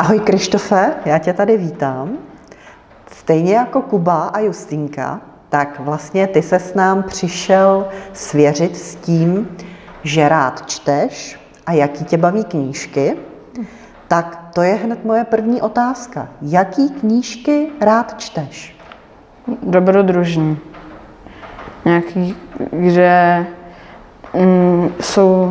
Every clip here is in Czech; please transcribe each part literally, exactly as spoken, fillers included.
Ahoj Krištofe, já tě tady vítám. Stejně jako Kuba a Justýnka, tak vlastně ty se s nám přišel svěřit s tím, že rád čteš a jaký tě baví knížky. Tak to je hned moje první otázka. Jaký knížky rád čteš? Dobrodružný. Nějaký, kde mm, jsou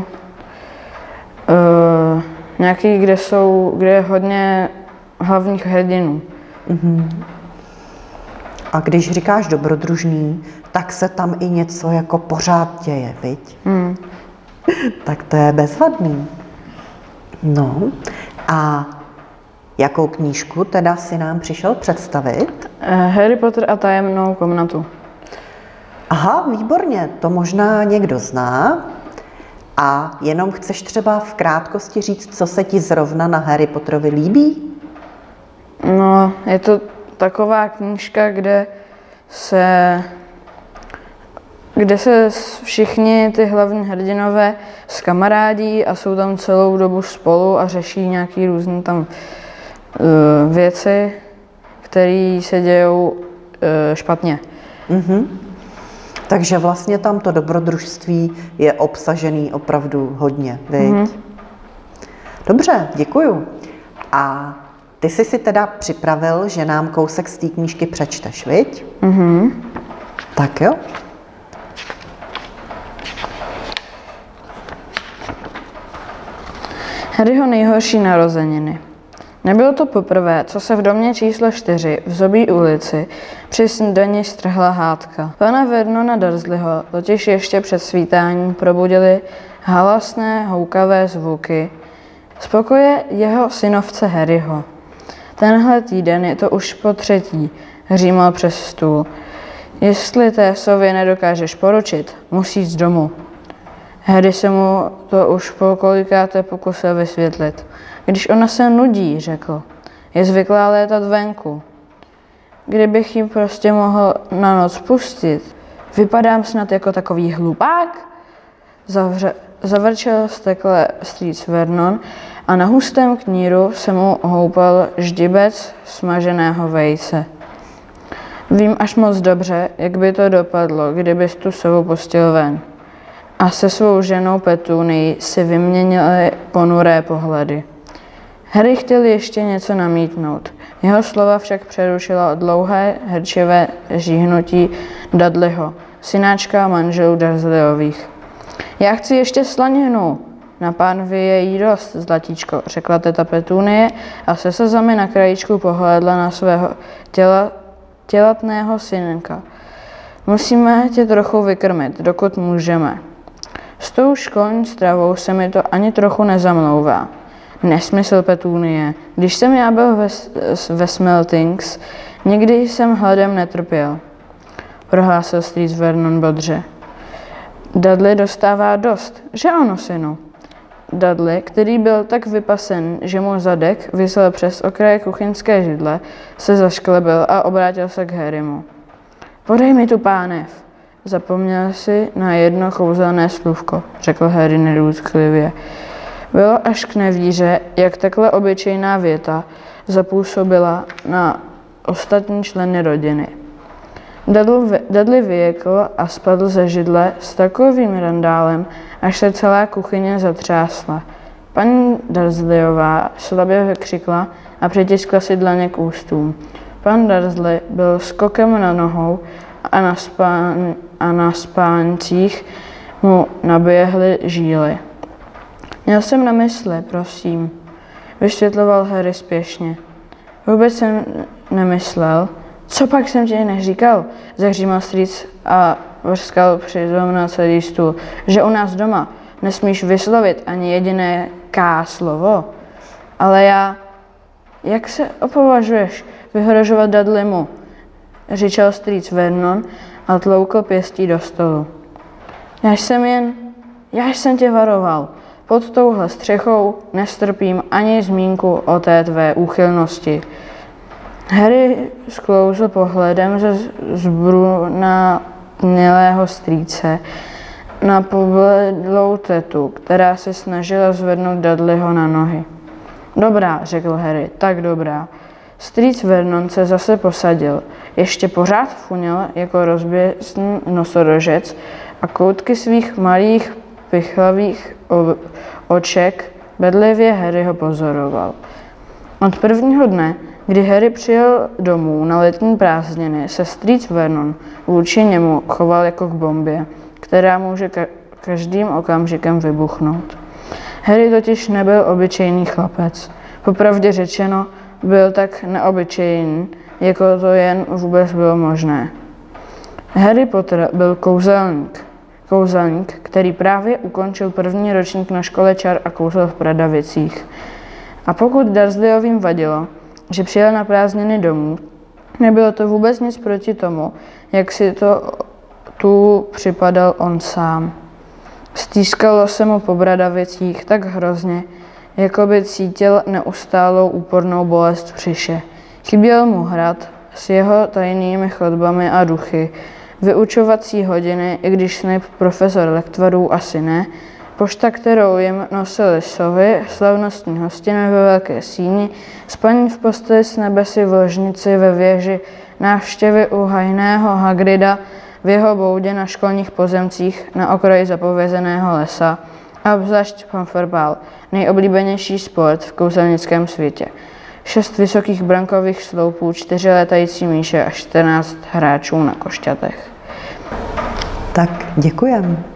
uh, nějaký, kde jsou, kde je hodně hlavních hrdinů. Mm-hmm. A když říkáš dobrodružný, tak se tam i něco jako pořád děje, viď? Mm. Tak to je bezvadný. No a jakou knížku teda si nám přišel představit? Harry Potter a tajemnou komnatu. Aha, výborně, to možná někdo zná. A jenom chceš třeba v krátkosti říct, co se ti zrovna na Harry Potterovi líbí? No, je to taková knížka, kde se, kde se všichni ty hlavní hrdinové skamarádí a jsou tam celou dobu spolu a řeší nějaký různé tam uh, věci, které se dějou uh, špatně. Mm-hmm. Takže vlastně tam to dobrodružství je obsažený opravdu hodně, viď? Mm-hmm. Dobře, děkuju. A ty jsi si teda připravil, že nám kousek z té knížky přečteš, viď? Mm-hmm. Tak jo. Harryho nejhorší narozeniny. Nebylo to poprvé, co se v domě číslo čtyři v Zobí ulici při snídani strhla hádka. Pana Vernona Dursleyho totiž ještě před svítáním probudili halasné, houkavé zvuky z pokoje jeho synovce Harryho. Tenhle týden je to už po třetí, hřímal přes stůl. Jestli té sově nedokážeš poručit, musíš z domu. Harry se mu to už po kolikáté pokusil vysvětlit. Když ona se nudí, řekl, je zvyklá létat venku. Kdybych ji prostě mohl na noc pustit, vypadám snad jako takový hlupák? Zavře, zavrčel stekle strýc Vernon a na hustém kníru se mu houpal ždibec smaženého vejce. Vím až moc dobře, jak by to dopadlo, kdybys tu sovu pustil ven. A se svou ženou Petunií si vyměnili ponuré pohledy. Harry chtěl ještě něco namítnout. Jeho slova však přerušila dlouhé herčivé žíhnutí Dudleyho, synáčka a manželů Dursleyových. Já chci ještě slaninu. Na pánvi je jí dost, zlatíčko, řekla teta Petunie a se slzami na krajíčku pohlédla na svého těla, tělatného synka. Musíme tě trochu vykrmit, dokud můžeme. S tou školní stravou se mi to ani trochu nezamlouvá. Nesmysl, Petunie. Když jsem já byl ve, ve Smeltings, nikdy jsem hladem netrpěl, prohlásil strýc Vernon bodře. Dudley dostává dost, že ano, synu? Dudley, který byl tak vypasen, že mu zadek visel přes okraje kuchyňské židle, se zašklebil a obrátil se k Harrymu. Podej mi tu pánev. Zapomněl si na jedno kouzelné slůvko, řekl Harry nedůtklivě. Bylo až k nevíře, jak takhle obyčejná věta zapůsobila na ostatní členy rodiny. Dudley vyjekl a spadl ze židle s takovým randálem, až se celá kuchyně zatřásla. Paní Dursleyová slabě vykřikla a přitiskla si dlaně k ústům. Pan Dursley byl skokem na nohou a na, spán, a na spáncích mu naběhly žíly. Měl jsem na mysli, prosím, vysvětloval Harry spěšně. Vůbec jsem nemyslel. Co pak jsem ti neříkal, zahřímal strýc a vrskal přitom na celý stůl, že u nás doma nesmíš vyslovit ani jediné K slovo. Ale já, jak se opovažuješ vyhrožovat Dudleymu, řičel strýc Vernon a tloukl pěstí do stolu. Já jsem jen, já jsem tě varoval. Pod touhle střechou nestrpím ani zmínku o té tvé úchylnosti. Harry sklouzl pohledem ze zbrunatnělého strýce na pobledlou tetu, která se snažila zvednout Dudleyho na nohy. Dobrá, řekl Harry, tak dobrá. Strýc Vernon se zase posadil. Ještě pořád funěl jako rozběsný nosorožec a koutky svých malých pichlavých oček bedlivě Harryho pozoroval. Od prvního dne, kdy Harry přijel domů na letní prázdniny, se strýc Vernon vůči němu choval jako k bombě, která může ka- každým okamžikem vybuchnout. Harry totiž nebyl obyčejný chlapec. Popravdě řečeno, byl tak neobyčejný, jako to jen vůbec bylo možné. Harry Potter byl kouzelník. Kouzelník, který právě ukončil první ročník na škole čar a kousal v Pradavicích. A pokud Dursleyovým vadilo, že přijel na prázdniny domů, nebylo to vůbec nic proti tomu, jak si to tu připadal on sám. Stýskalo se mu po Bradavicích tak hrozně, jako by cítil neustálou úpornou bolest v břiše. Chyběl mu hrad s jeho tajnými chodbami a duchy, vyučovací hodiny, i když Snape profesor lektvarů asi ne, pošta, kterou jim nosili sovy, slavnostní hostiny ve velké síni, spaní v posteli s nebesy v ložnici ve věži, návštěvy u hajného Hagrida v jeho boudě na školních pozemcích na okraji zapovězeného lesa a obzvlášť Pumperball, nejoblíbenější sport v kouzelnickém světě. Šest vysokých brankových sloupů, čtyři letající míše a čtrnáct hráčů na košťatech. Tak děkujem.